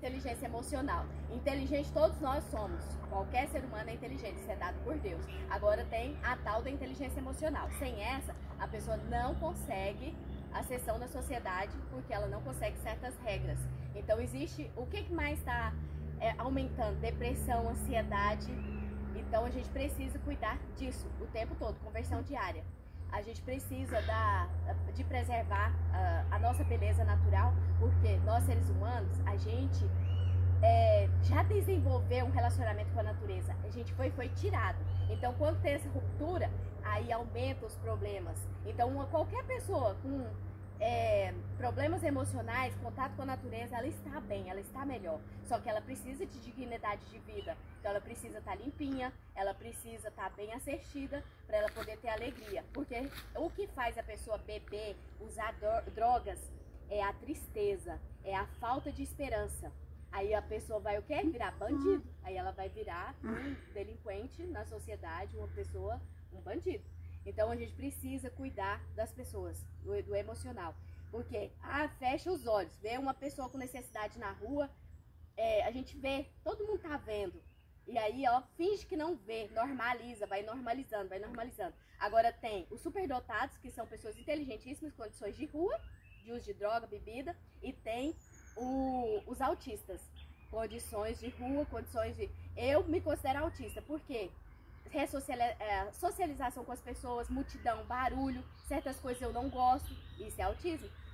inteligência emocional. Inteligente todos nós somos. Qualquer ser humano é inteligente, isso é dado por Deus. Agora tem a tal da inteligência emocional. Sem essa, a pessoa não consegue ascensão na sociedade porque ela não consegue certas regras. Então existe, o que mais está aumentando? Depressão, ansiedade. Então a gente precisa cuidar disso o tempo todo, conversão diária. A gente precisa de preservar a nossa beleza natural, porque nós seres humanos, a gente já desenvolveu um relacionamento com a natureza. A gente foi tirado. Então quando tem essa ruptura, aí aumenta os problemas. Então qualquer pessoa com problemas emocionais, contato com a natureza, ela está bem, ela está melhor. Só que ela precisa de dignidade de vida. Então ela precisa estar limpinha, ela precisa estar bem assistida para ela poder ter alegria. Porque o que faz a pessoa beber, usar drogas, é a tristeza, é a falta de esperança. Aí a pessoa vai o quê? Virar bandido. Aí ela vai virar um delinquente na sociedade, um bandido. Então a gente precisa cuidar das pessoas, do emocional. Porque, fecha os olhos, vê uma pessoa com necessidade na rua, a gente vê, todo mundo tá vendo. E aí, finge que não vê, normaliza, vai normalizando, vai normalizando. Agora tem os superdotados, que são pessoas inteligentíssimas, condições de rua, de uso de droga, bebida, e tem os autistas, condições de rua, condições de... Eu me considero autista, por quê? Socialização com as pessoas, multidão, barulho, certas coisas eu não gosto, isso é autismo.